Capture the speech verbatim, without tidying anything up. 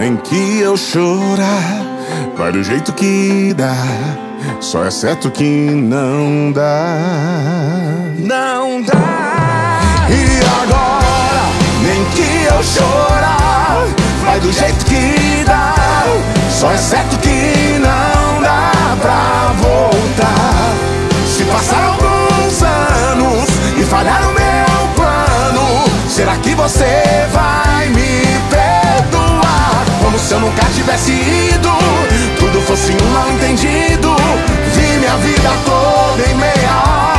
nem que eu chorar, vai do jeito que dá, só é certo que não dá. Não dá. E agora, nem que eu chorar, vai do jeito que dá, só é certo que não dá pra voltar. Se passar alguns anos e falhar o meu plano, será que você vai me perdoar? Como se eu nunca tivesse ido, tudo fosse um mal entendido. Vi minha vida toda em meia hora.